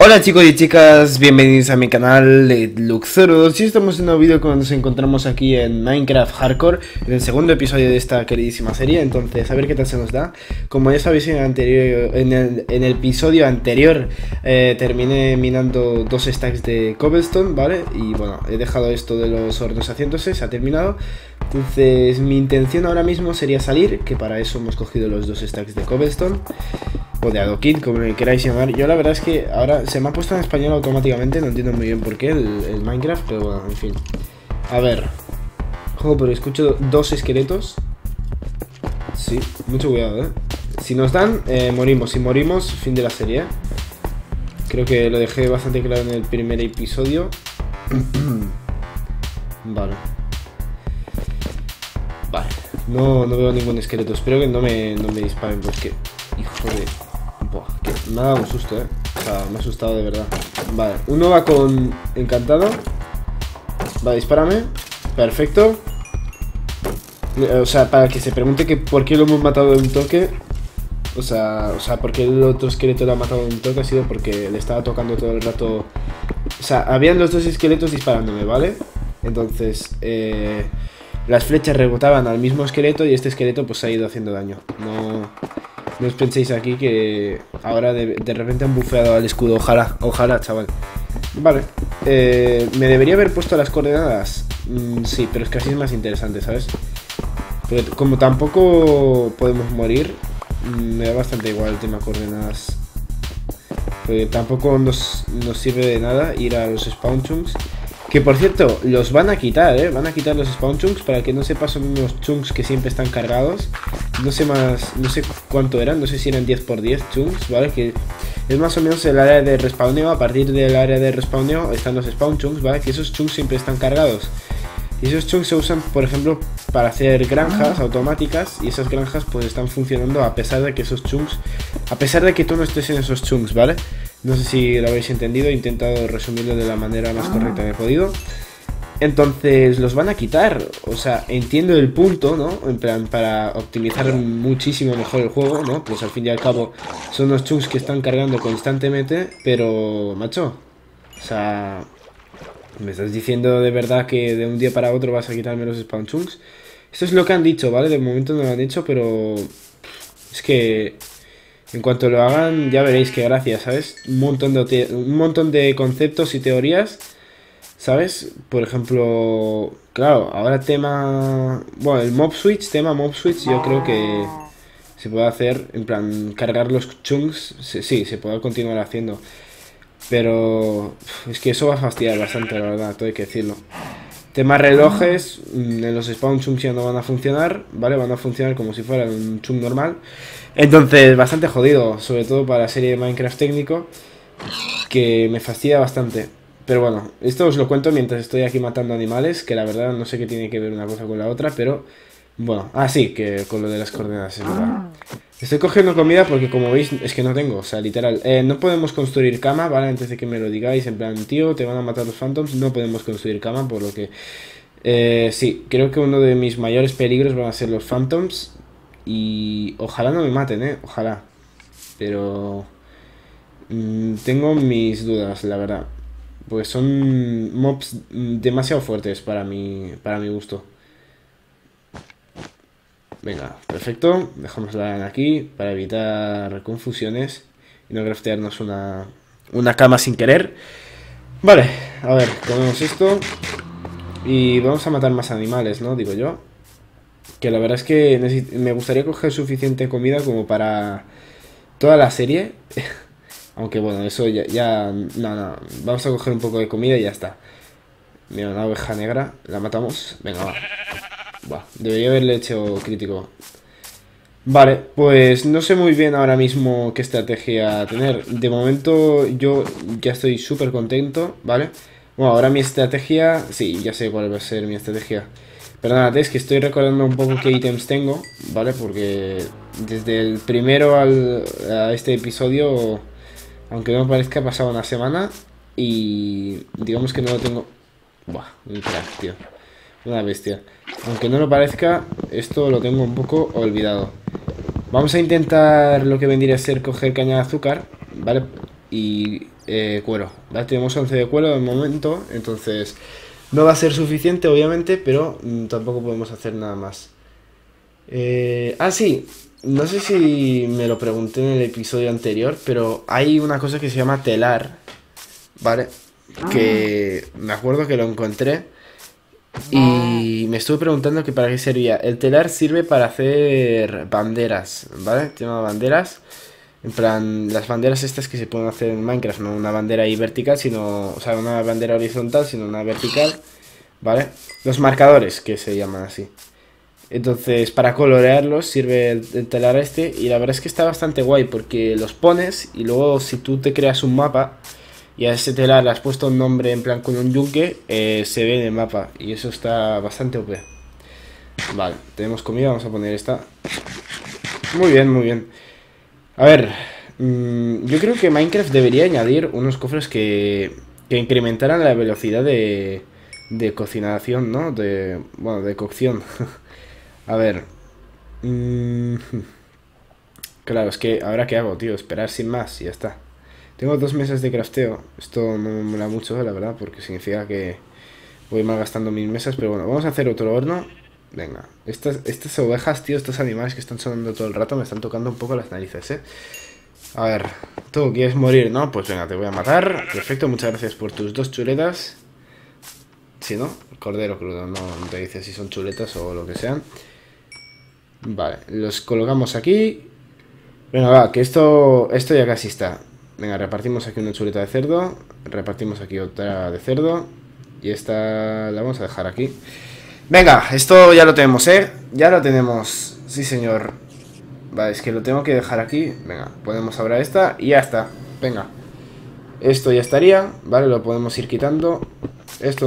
Hola chicos y chicas, bienvenidos a mi canal de Luxoros. Y estamos en un nuevo vídeo cuando nos encontramos aquí en Minecraft Hardcore, en el segundo episodio de esta queridísima serie. Entonces, a ver qué tal se nos da. Como ya sabéis, en el episodio anterior terminé minando 2 stacks de cobblestone, ¿vale? Y bueno, he dejado esto de los hornos haciéndose, se ha terminado. Entonces, mi intención ahora mismo sería salir, que para eso hemos cogido los 2 stacks de cobblestone. O de adoquín, como le queráis llamar. Yo la verdad es que ahora se me ha puesto en español automáticamente. No entiendo muy bien por qué el Minecraft, pero bueno, en fin. A ver. Juego, pero escucho 2 esqueletos. Sí, mucho cuidado, Si nos dan, morimos. Si morimos, fin de la serie, Creo que lo dejé bastante claro en el primer episodio. Vale. Vale. No veo ningún esqueleto. Espero que no me disparen, porque... Hijo de... Buah, que me ha dado un susto, O sea, me ha asustado de verdad. Vale, uno va con encantado. Vale, dispárame. Perfecto. O sea, para que se pregunte que por qué lo hemos matado de un toque. O sea, por qué el otro esqueleto lo ha matado de un toque, ha sido porque le estaba tocando todo el rato. O sea, habían los 2 esqueletos disparándome, ¿vale? Entonces, las flechas rebotaban al mismo esqueleto y este esqueleto pues se ha ido haciendo daño. No os penséis aquí que ahora de repente han bufeado al escudo. Ojalá, chaval. Vale. ¿Me debería haber puesto las coordenadas? Sí, pero es que así es más interesante, ¿sabes? Pero como tampoco podemos morir, me da bastante igual el tema coordenadas. Porque tampoco nos sirve de nada ir a los spawn chunks. Que por cierto, los van a quitar, Van a quitar los spawn chunks. Para que no sepa, son unos chunks que siempre están cargados. No sé cuánto eran, no sé si eran 10 por 10 chunks, ¿vale? Que es más o menos el área de respawneo. A partir del área de respawneo están los spawn chunks, ¿vale? Que esos chunks siempre están cargados. Y esos chunks se usan, por ejemplo, para hacer granjas automáticas. Y esas granjas pues están funcionando a pesar de que esos chunks... A pesar de que tú no estés en esos chunks, ¿vale? No sé si lo habéis entendido, he intentado resumirlo de la manera más correcta que he podido. Entonces los van a quitar, o sea, entiendo el punto, ¿no? En plan, para optimizar muchísimo mejor el juego, ¿no? Pues al fin y al cabo son los chunks que están cargando constantemente, pero, macho, o sea, ¿me estás diciendo de verdad que de un día para otro vas a quitarme los spawn chunks? Esto es lo que han dicho, ¿vale? De momento no lo han dicho, pero es que... En cuanto lo hagan, ya veréis que gracia, ¿sabes? Un montón de conceptos y teorías, ¿sabes? Por ejemplo, claro, ahora tema... Bueno, el mob switch, yo creo que se puede hacer, en plan, cargar los chunks. Sí, se puede continuar haciendo. Pero es que eso va a fastidiar bastante, la verdad, todo hay que decirlo. Tema relojes, en los spawn chunks ya no van a funcionar, ¿vale? Van a funcionar como si fuera un chunk normal. Entonces, bastante jodido, sobre todo para la serie de Minecraft técnico, que me fastidia bastante. Pero bueno, esto os lo cuento mientras estoy aquí matando animales, que la verdad no sé qué tiene que ver una cosa con la otra, pero... Bueno, sí, que con lo de las coordenadas, es verdad. Estoy cogiendo comida porque, como veis, es que no tengo, o sea, literal. No podemos construir cama, ¿vale? Antes de que me lo digáis, en plan, tío, te van a matar los phantoms. No podemos construir cama, por lo que... sí, creo que uno de mis mayores peligros van a ser los phantoms. Y ojalá no me maten, ojalá. Pero... tengo mis dudas, la verdad. Pues son mobs demasiado fuertes para mi gusto. Venga, perfecto. Dejamos la lana aquí para evitar confusiones y no craftearnos una cama sin querer. Vale, a ver, comemos esto y vamos a matar más animales, ¿no? Digo yo. Que la verdad es que me gustaría coger suficiente comida como para toda la serie. Aunque bueno, eso ya no, vamos a coger un poco de comida y ya está. Mira, una oveja negra, la matamos. Venga, va. Buah, debería haberle hecho crítico. Vale, pues no sé muy bien ahora mismo qué estrategia tener. De momento yo ya estoy súper contento, ¿vale? Bueno, ahora mi estrategia... Sí, ya sé cuál va a ser mi estrategia. Perdónate, es que estoy recordando un poco qué ítems tengo, ¿vale? Porque desde el primero a este episodio, aunque no me parezca, ha pasado una semana. Y digamos que no lo tengo... Buah, un crack, tío. Una bestia. Aunque no lo parezca, esto lo tengo un poco olvidado. Vamos a intentar lo que vendría a ser coger caña de azúcar, ¿vale? Y cuero, ¿vale? Tenemos 11 de cuero de momento, entonces no va a ser suficiente, obviamente, pero tampoco podemos hacer nada más. Sí, no sé si me lo pregunté en el episodio anterior, pero hay una cosa que se llama telar, ¿vale? Que me acuerdo que lo encontré y me estuve preguntando que para qué servía. El telar sirve para hacer banderas, ¿vale? Tema de banderas. En plan, las banderas estas que se pueden hacer en Minecraft, no una bandera ahí vertical, sino, o sea, una bandera horizontal, sino una vertical, ¿vale? Los marcadores, que se llaman así. Entonces, para colorearlos sirve el telar este, y la verdad es que está bastante guay, porque los pones y luego si tú te creas un mapa y a ese telar le has puesto un nombre en plan con un yunque, se ve en el mapa, y eso está bastante OP. Vale, tenemos comida, vamos a poner esta. Muy bien, muy bien. A ver, yo creo que Minecraft debería añadir unos cofres que incrementaran la velocidad de cocinación, ¿no? Bueno, de cocción. A ver. Claro, es que ahora qué hago, tío, esperar sin más y ya está. Tengo 2 mesas de crafteo. Esto no me mola mucho, la verdad, porque significa que voy malgastando mis mesas. Pero bueno, vamos a hacer otro horno. Venga, estas ovejas, tío, estos animales que están sonando todo el rato me están tocando un poco las narices, ¿eh? A ver, tú quieres morir, ¿no? Pues venga, te voy a matar. Perfecto, muchas gracias por tus 2 chuletas. Si no, cordero crudo, no te dice si son chuletas o lo que sean. Vale, los colocamos aquí. Venga, va, que esto ya casi está. Venga, repartimos aquí una chuleta de cerdo. Repartimos aquí otra de cerdo. Y esta la vamos a dejar aquí. Venga, esto ya lo tenemos, ¿eh? Ya lo tenemos, sí señor. Vale, es que lo tengo que dejar aquí. Venga, ponemos ahora esta y ya está. Venga, esto ya estaría, vale, lo podemos ir quitando. Esto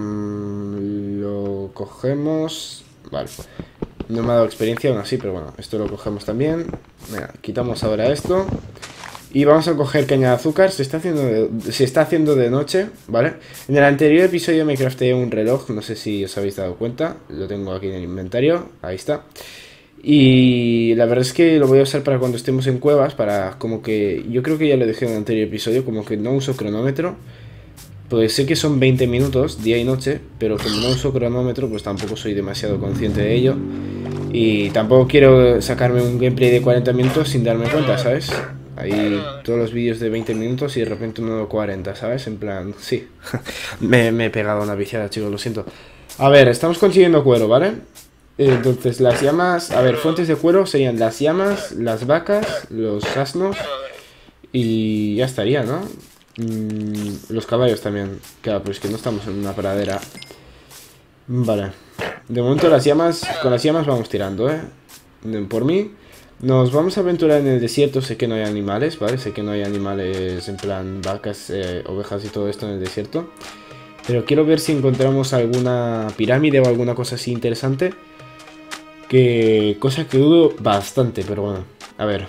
lo cogemos. Vale, no me ha dado experiencia aún así, pero bueno, esto lo cogemos también. Venga, quitamos ahora esto. Y vamos a coger caña de azúcar. Se está haciendo de noche, ¿vale? En el anterior episodio me crafteé un reloj. No sé si os habéis dado cuenta. Lo tengo aquí en el inventario. Ahí está. Y la verdad es que lo voy a usar para cuando estemos en cuevas. Para como que... Yo creo que ya lo dije en el anterior episodio. Como que no uso cronómetro. Pues sé que son 20 minutos, día y noche. Pero como no uso cronómetro, pues tampoco soy demasiado consciente de ello. Y tampoco quiero sacarme un gameplay de 40 minutos sin darme cuenta, ¿sabes? Ahí todos los vídeos de 20 minutos y de repente uno de 40, ¿sabes? En plan, sí. me he pegado una viciada, chicos, lo siento. A ver, estamos consiguiendo cuero, ¿vale? Entonces, las llamas... A ver, fuentes de cuero serían las llamas, las vacas, los asnos y ya estaría, ¿no? Los caballos también. Claro, pues que no estamos en una pradera. Vale. De momento las llamas... Con las llamas vamos tirando, ¿eh? Por mí... Nos vamos a aventurar en el desierto. Sé que no hay animales, ¿vale? Sé que no hay animales en plan vacas, ovejas y todo esto en el desierto. Pero quiero ver si encontramos alguna pirámide o alguna cosa así interesante. Cosa que dudo bastante, pero bueno. A ver.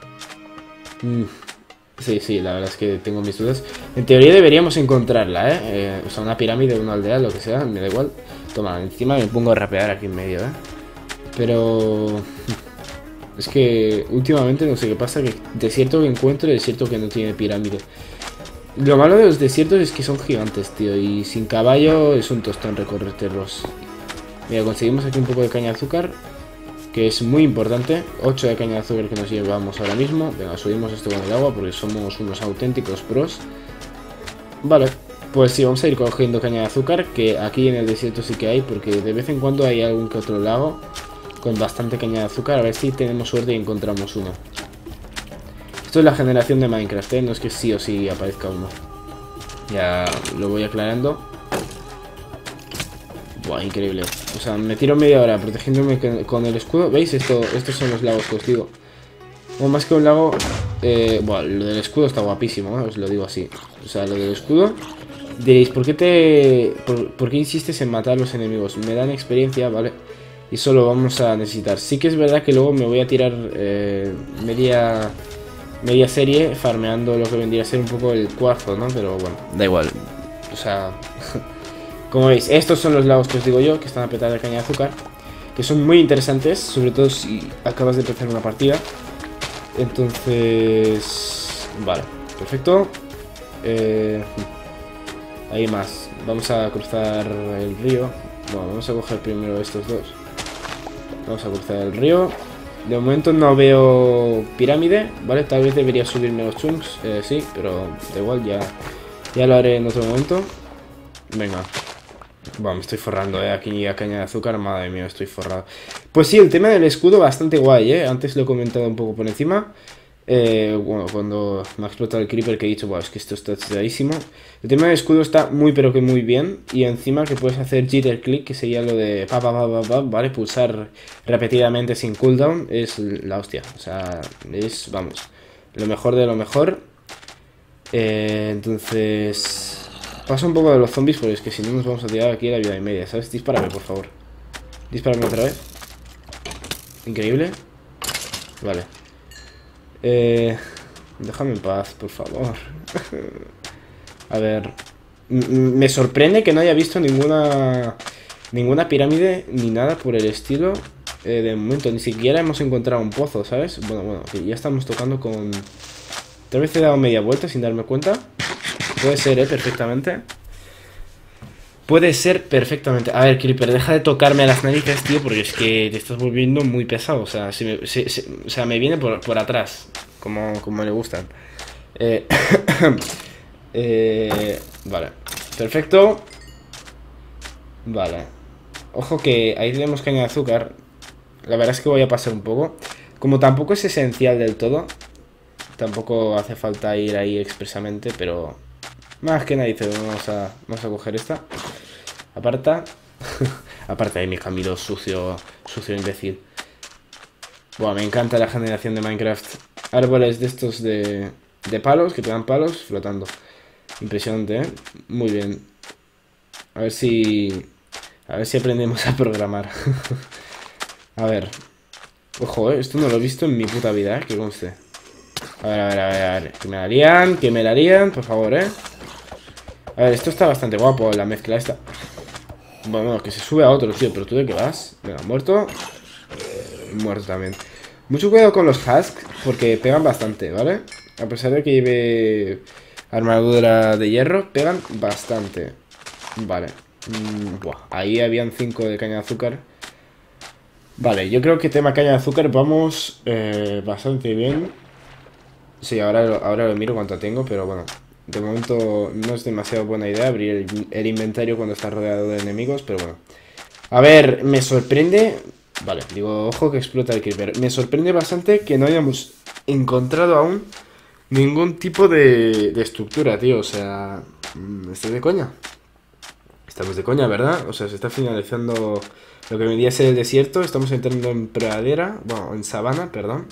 Sí, la verdad es que tengo mis dudas. En teoría deberíamos encontrarla, ¿eh? O sea, una pirámide, una aldea, lo que sea, me da igual. Toma, encima me pongo a rapear aquí en medio, ¿eh? Pero... Es que últimamente no sé qué pasa, que desierto que encuentro y desierto que no tiene pirámide. Lo malo de los desiertos es que son gigantes, tío, y sin caballo es un tostón recorrerlos. Mira, conseguimos aquí un poco de caña de azúcar, que es muy importante. 8 de caña de azúcar que nos llevamos ahora mismo. Venga, subimos esto con el agua porque somos unos auténticos pros. Vale, pues sí, vamos a ir cogiendo caña de azúcar, que aquí en el desierto sí que hay, porque de vez en cuando hay algún que otro lago con bastante caña de azúcar. A ver si tenemos suerte y encontramos uno. Esto es la generación de Minecraft, ¿eh? No es que sí o sí aparezca uno. Ya lo voy aclarando. Buah, increíble. O sea, me tiro media hora protegiéndome con el escudo. ¿Veis? Estos son los lagos que os digo. O más que un lago... Buah, lo del escudo está guapísimo, ¿eh? Os lo digo así. O sea, lo del escudo... Diréis, ¿por qué insistes en matar a los enemigos? Me dan experiencia, ¿vale? Y eso lo vamos a necesitar. Sí que es verdad que luego me voy a tirar media serie farmeando lo que vendría a ser un poco el cuarzo, ¿no? Pero bueno, da igual. O sea, como veis, estos son los lagos que os digo yo, que están a petar de caña de azúcar, que son muy interesantes, sobre todo si acabas de empezar una partida. Entonces, vale, perfecto. Hay más. Vamos a cruzar el río. Bueno, vamos a coger primero estos dos. Vamos a cruzar el río. De momento no veo pirámide, ¿vale? Tal vez debería subirme los chunks, sí, pero da igual, ya lo haré en otro momento. Venga. Bueno, me estoy forrando, aquí a caña de azúcar, madre mía, estoy forrado. Pues sí, el tema del escudo bastante guay, antes lo he comentado un poco por encima. Bueno, cuando me ha explotado el creeper que he dicho, wow, es que esto está chidadísimo. El tema del escudo está muy pero que muy bien. Y encima que puedes hacer jitter click, que sería lo de ¿vale? Pulsar repetidamente sin cooldown, es la hostia. O sea, es, vamos, lo mejor de lo mejor. Entonces... Pasa un poco de los zombies, porque es que si no nos vamos a tirar aquí a la vida y media, ¿sabes? Dispárame, por favor. Dispárame otra vez. Increíble. Vale. Déjame en paz, por favor. A ver. Me sorprende que no haya visto ninguna pirámide ni nada por el estilo. De momento, ni siquiera hemos encontrado un pozo, ¿sabes? Bueno, que ya estamos tocando con... Tal vez he dado media vuelta sin darme cuenta. Puede ser, perfectamente. Puede ser perfectamente. A ver, Creeper, deja de tocarme a las narices, tío, porque es que te estás volviendo muy pesado. O sea, o sea, me viene por atrás, como le gustan. Vale, perfecto. Vale. Ojo que ahí tenemos caña de azúcar. La verdad es que voy a pasar un poco. Como tampoco es esencial del todo, tampoco hace falta ir ahí expresamente, pero... Más que nada, vamos a coger esta. Aparta. Aparta de mi camino sucio imbécil. Buah, me encanta la generación de Minecraft. Árboles de estos de palos, que te dan palos flotando. Impresionante, ¿eh? Muy bien. A ver si aprendemos a programar. A ver. Ojo, esto no lo he visto en mi puta vida, que conste. A ver. Que me la lían, por favor, A ver, esto está bastante guapo, la mezcla esta. Bueno, que se sube a otro, tío. Pero ¿tú de qué vas? Venga, muerto. Muerto también. Mucho cuidado con los husks, porque pegan bastante, ¿vale? A pesar de que lleve armadura de hierro, pegan bastante. Vale. Buah, ahí habían 5 de caña de azúcar. Vale, yo creo que tema caña de azúcar vamos bastante bien. Sí, ahora lo miro cuánto tengo, pero bueno. De momento no es demasiado buena idea abrir el inventario cuando está rodeado de enemigos, pero bueno. A ver, me sorprende... Vale, digo, ojo que explota el creeper. Me sorprende bastante que no hayamos encontrado aún ningún tipo de estructura, tío. O sea, ¿estás de coña? Estamos de coña, ¿verdad? O sea, se está finalizando lo que vendría a ser el desierto. Estamos entrando en pradera, bueno, en sabana, perdón.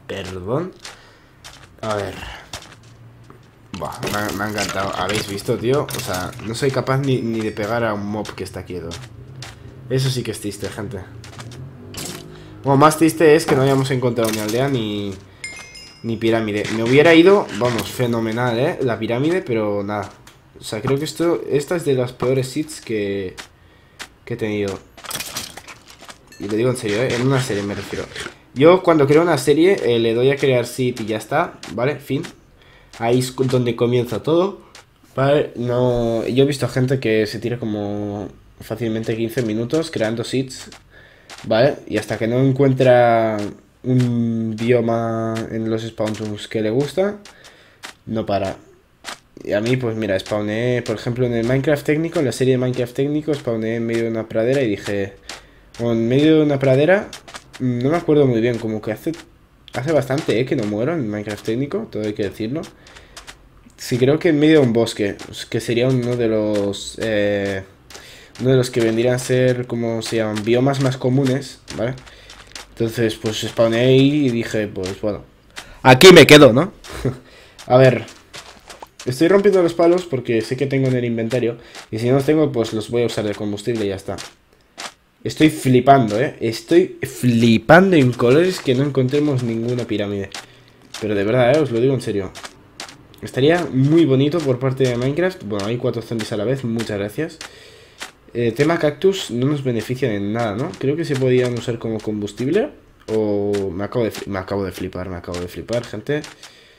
A ver... Buah, me ha encantado. ¿Habéis visto, tío? O sea, no soy capaz ni de pegar a un mob que está quieto. Eso sí que es triste, gente. Bueno, más triste es que no hayamos encontrado ni aldea ni pirámide. Me hubiera ido, vamos, fenomenal, la pirámide, pero nada. O sea, creo que esta es de las peores seeds que he tenido. Y lo digo en serio, en una serie me refiero. Yo cuando creo una serie le doy a crear seed y ya está, ¿vale? Fin. Ahí es donde comienza todo. Vale, no... Yo he visto a gente que se tira como fácilmente 15 minutos creando seeds, ¿vale? Y hasta que no encuentra un bioma en los spawn rooms que le gusta, no para. Y a mí, pues mira, spawné, por ejemplo, en el Minecraft técnico, en la serie de Minecraft técnico, spawné en medio de una pradera y dije... Bueno, en medio de una pradera, no me acuerdo muy bien, como que hace bastante, que no muero en Minecraft técnico, todo hay que decirlo. Sí, creo que en medio de un bosque, que sería uno de los que vendrían a ser, como se llaman, biomas más comunes, ¿vale? Entonces, pues spawné ahí y dije, pues bueno, aquí me quedo, ¿no? A ver, estoy rompiendo los palos porque sé que tengo en el inventario, y si no los tengo, pues los voy a usar de combustible y ya está. Estoy flipando, estoy flipando en colores que no encontremos ninguna pirámide. Pero de verdad, os lo digo en serio. Estaría muy bonito por parte de Minecraft. Bueno, hay 4 zombies a la vez, muchas gracias. Tema cactus no nos benefician en nada, ¿no? Creo que se podían usar como combustible. O me acabo de flipar, gente.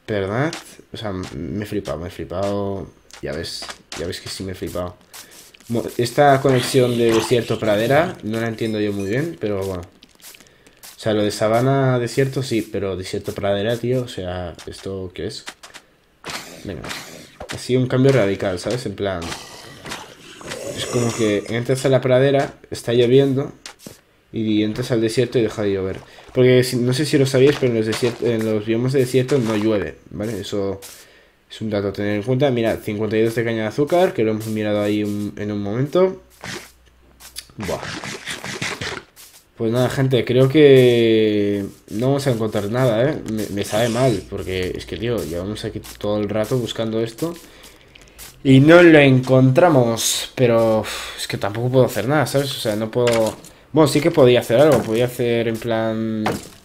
¿Verdad? O sea, me he flipado. Ya ves que sí me he flipado. Esta conexión de desierto-pradera no la entiendo yo muy bien, pero bueno. O sea, lo de sabana-desierto sí, pero desierto-pradera, tío, o sea, ¿esto qué es? Venga. Ha sido un cambio radical, ¿sabes? En plan... Es como que entras a la pradera, está lloviendo, y entras al desierto y deja de llover. Porque no sé si lo sabíais, pero en los biomas de desierto no llueve, ¿vale? Eso es un dato a tener en cuenta. Mira, 52 de caña de azúcar, que lo hemos mirado ahí en un momento. Buah. Pues nada, gente, creo que no vamos a encontrar nada, ¿eh? Me sabe mal, porque es que, tío, llevamos aquí todo el rato buscando esto y no lo encontramos, pero es que tampoco puedo hacer nada, ¿sabes? O sea, no puedo... Bueno, sí que podía hacer algo, podía hacer en plan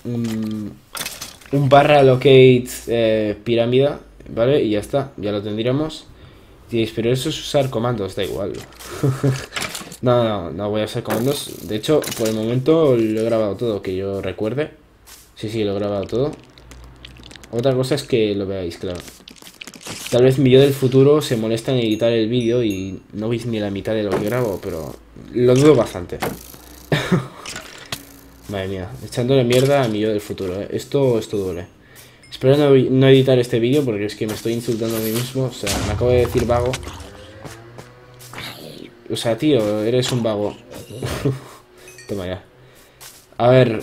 un barra locate pirámide, ¿vale? Y ya está, ya lo tendríamos. Pero eso es usar comandos, da igual. No voy a usar comandos. De hecho, por el momento lo he grabado todo, que yo recuerde. Sí, lo he grabado todo. Otra cosa es que lo veáis, claro. Tal vez mi yo del futuro se molesta en editar el vídeo y no veis ni la mitad de lo que grabo, pero lo dudo bastante. Madre mía, echándole mierda a mi yo del futuro, ¿eh? Esto duele. Espero no editar este vídeo porque es que me estoy insultando a mí mismo. O sea, me acabo de decir vago. O sea, tío, eres un vago. Toma ya. A ver.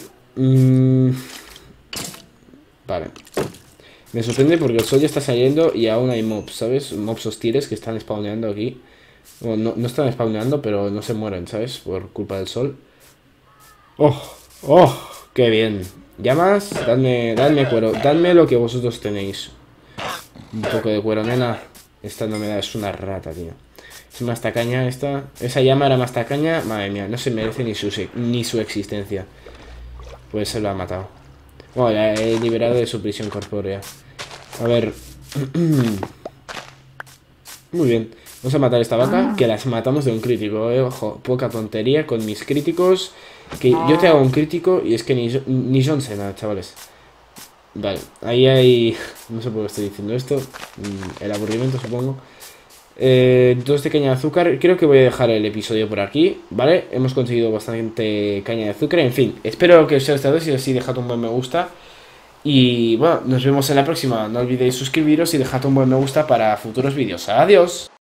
Vale. Me sorprende porque el sol ya está saliendo y aún hay mobs, ¿sabes? Mobs hostiles que están spawneando aquí. Bueno, no están spawneando, pero no se mueren, ¿sabes? Por culpa del sol. ¡Oh! ¡Qué bien! ¿Llamas? Dadme cuero. Dadme lo que vosotros tenéis. Un poco de cuero, nena. Esta no me da, es una rata, tío. Es más tacaña esta. Esa llama era más tacaña. Madre mía, no se merece ni su existencia. Pues se lo ha matado. Bueno, la he liberado de su prisión corpórea. A ver. Muy bien. Vamos a matar a esta vaca, que las matamos de un crítico, ojo, poca tontería con mis críticos. Que yo te hago un crítico y es que ni John Cena, chavales. Vale, ahí hay... No sé por qué estoy diciendo esto. El aburrimiento, supongo. 2 de caña de azúcar. Creo que voy a dejar el episodio por aquí, ¿vale? Hemos conseguido bastante caña de azúcar. En fin, espero que os haya gustado. Si es así, dejad un buen me gusta. Y bueno, nos vemos en la próxima. No olvidéis suscribiros y dejad un buen me gusta para futuros vídeos. Adiós.